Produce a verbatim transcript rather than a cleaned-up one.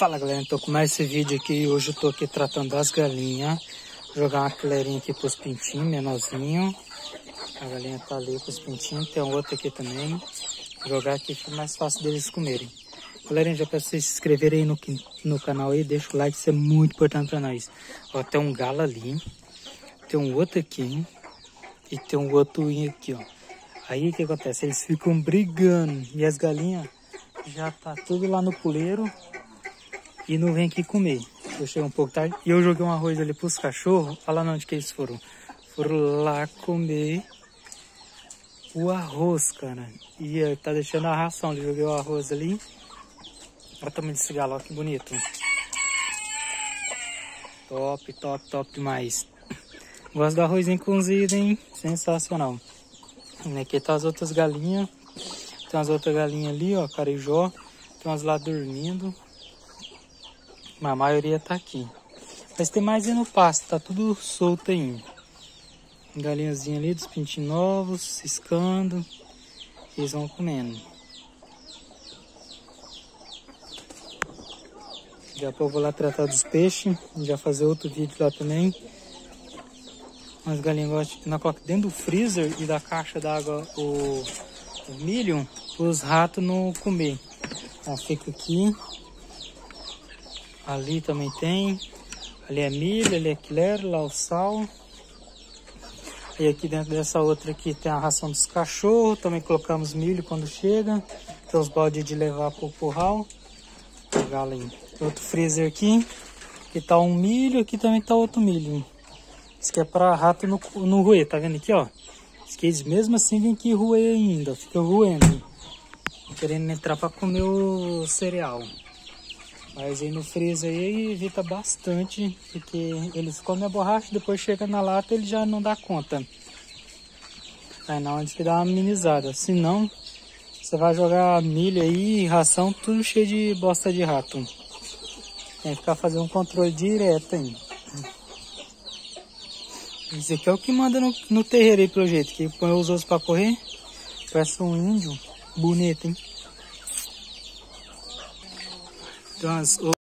Fala galera, tô com mais esse vídeo aqui. Hoje eu tô aqui tratando das galinhas. Vou jogar uma colherinha aqui pros pintinhos, menorzinho. A galinha tá ali pros pintinhos, tem outra aqui também. Vou jogar aqui, fica mais fácil deles comerem. Galera, já peço vocês se inscreverem aí no, no canal aí, deixa o like, isso é muito importante pra nós. Ó, tem um galo ali, tem um outro aqui e tem um outro aqui, ó. Aí o que acontece? Eles ficam brigando e as galinhas já tá tudo lá no puleiro e não vem aqui comer. Eu cheguei um pouco tarde e eu joguei um arroz ali pros cachorros. Olha lá onde que eles foram. Foram lá comer o arroz, cara. E eu, tá deixando a ração. Eu joguei o arroz ali. Olha o tamanho desse galo, ó, que bonito. Top, top, top demais. Gosto do arrozinho cozido, hein? Sensacional. E aqui tá as outras galinhas. Tem umas outras galinhas ali, ó, carijó. Tem umas lá dormindo. A maioria tá aqui. Mas tem mais aí no pasto, tá tudo solto aí. Galinhazinha ali dos pintinhos novos, ciscando. Eles vão comendo. Daqui a pouco eu vou lá tratar dos peixes. Já fazer outro vídeo lá também. As galinhas gostam de colocar dentro do freezer e da caixa d'água o, o milho para os ratos não comer. Ó, fica aqui. Ali também tem. Ali é milho, ali é quilero, lá o sal. E aqui dentro dessa outra aqui tem a ração dos cachorros. Também colocamos milho quando chega. Tem os baldes de levar para o curral. Vou pegar ali. Outro freezer aqui. Aqui tá um milho, aqui também tá outro milho. Isso aqui é para rato no, no roer, tá vendo aqui, ó? Isso aqui eles mesmo assim vem aqui roer ainda, fica roendo. Querendo entrar para comer o cereal. Mas aí no freezer aí evita bastante, porque eles comem a borracha, depois chega na lata ele já não dá conta. Aí na onde que dá uma minimizada. Se não, você vai jogar milho aí, ração, tudo cheio de bosta de rato. Tem que ficar fazendo um controle direto aí. Esse aqui é o que manda no, no terreiro aí, pelo jeito. Que põe os ossos pra correr. Parece um índio. Bonito, hein? Tem umas